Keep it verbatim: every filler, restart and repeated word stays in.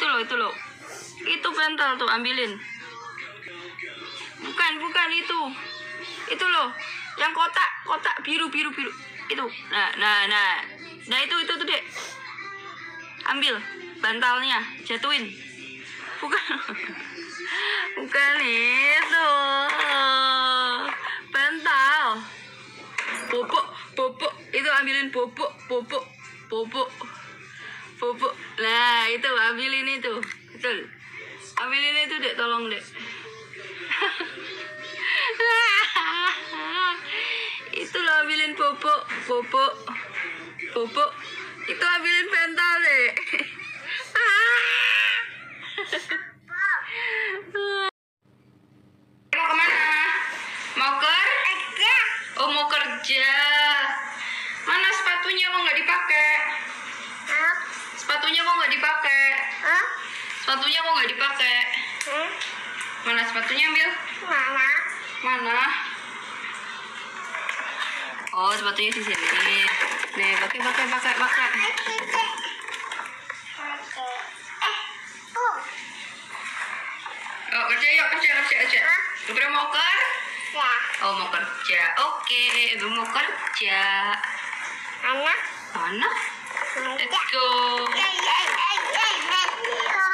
loh, itu loh. Itu bantal tuh, ambilin. Bukan, bukan itu. Itu loh. Yang kotak, kotak biru, biru, biru. Itu. Nah, nah, nah. Nah, itu, itu tuh, Dek. Ambil bantalnya, jatuhin. Bukan. Bukan itu. Bantal. Bobok, bobok. Itu ambilin bobok, bobok, bobok. Bobok. Nah, itu ambilin itu. Betul. Ambilin itu, Dek, tolong, Dek. Itu loh, ambilin bobok, bobok, bobok. Itu ambilin bantal, Dek. Mau kemana? Mau kerja? Oh, mau kerja. Mana sepatunya kok nggak dipakai? Hah? Sepatunya kok nggak dipakai? Hah? Sepatunya kok nggak dipakai? Hmm? Mana sepatunya, ambil? Mana? Mana? Oh, sepatunya di sini. Nih, pakai, pakai, pakai, pakai. Oh, kerja yuk, kerja, kerja, kerja. Udah mau kerja? Oh, mau kerja. Oke, ibu mau kerja. Anak? Anak? Let's go.